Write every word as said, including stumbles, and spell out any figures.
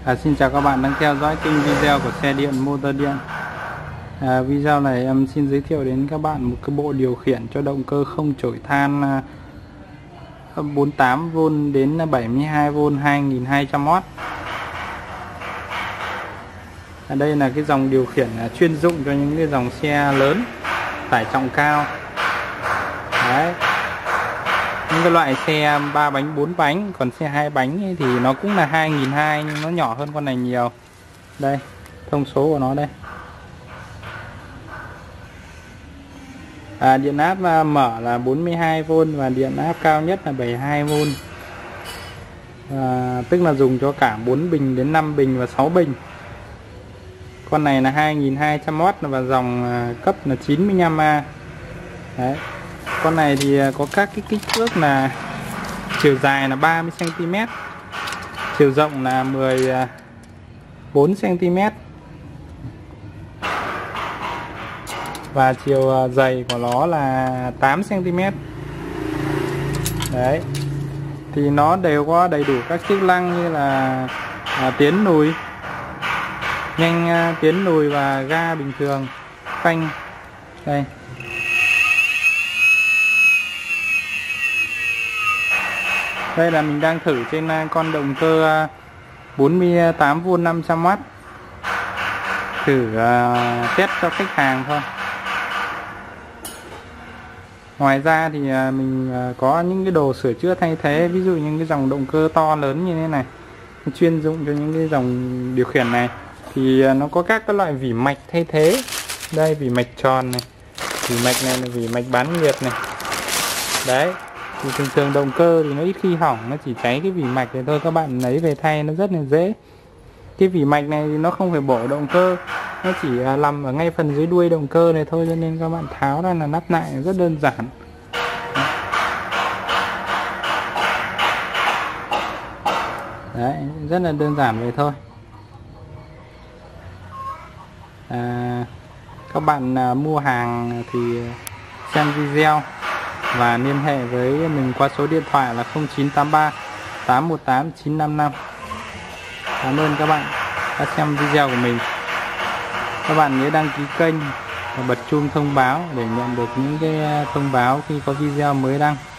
À, xin chào các bạn đang theo dõi kênh video của xe điện motor điện. À, video này em xin giới thiệu đến các bạn một cái bộ điều khiển cho động cơ không chổi than bốn mươi tám vôn đến bảy mươi hai vôn hai nghìn hai trăm oát. À, đây là cái dòng điều khiển chuyên dụng cho những cái dòng xe lớn tải trọng cao. Đấy. Những cái loại xe ba bánh bốn bánh, còn xe hai bánh thì nó cũng là hai nghìn hai trăm nhưng nó nhỏ hơn con này nhiều. Đây, thông số của nó đây. À, điện áp mở là bốn mươi hai vôn và điện áp cao nhất là bảy mươi hai vôn. À, tức là dùng cho cả bốn bình đến năm bình và sáu bình. Con này là hai nghìn hai trăm oát và dòng cấp là chín mươi lăm A. Đấy. Con này thì có các cái kích thước là chiều dài là ba mươi xăng ti mét, chiều rộng là mười bốn xăng ti mét và chiều dày của nó là tám xăng ti mét. Đấy. Thì nó đều có đầy đủ các chức năng như là à, tiến lùi, nhanh à, tiến lùi và ga bình thường, phanh. Đây. Đây là mình đang thử trên con động cơ bốn mươi tám vôn năm trăm oát. Thử uh, test cho khách hàng thôi. Ngoài ra thì uh, mình uh, có những cái đồ sửa chữa thay thế, ví dụ những cái dòng động cơ to lớn như thế này, chuyên dụng cho những cái dòng điều khiển này thì uh, nó có các cái loại vỉ mạch thay thế. Đây, vỉ mạch tròn này, vỉ mạch này là vỉ mạch bán nhiệt này. Đấy. Thì thường thường động cơ thì nó ít khi hỏng, nó chỉ cháy cái vỉ mạch này thôi, các bạn lấy về thay nó rất là dễ. Cái vỉ mạch này thì nó không phải bổ động cơ, nó chỉ nằm ở ngay phần dưới đuôi động cơ này thôi, cho nên các bạn tháo ra là lắp lại rất đơn giản. Đấy, rất là đơn giản vậy thôi. À, các bạn mua hàng thì xem video và liên hệ với mình qua số điện thoại là không chín tám ba tám một tám chín năm năm. Cảm ơn các bạn đã xem video của mình. Các bạn nhớ đăng ký kênh và bật chuông thông báo để nhận được những cái thông báo khi có video mới đăng.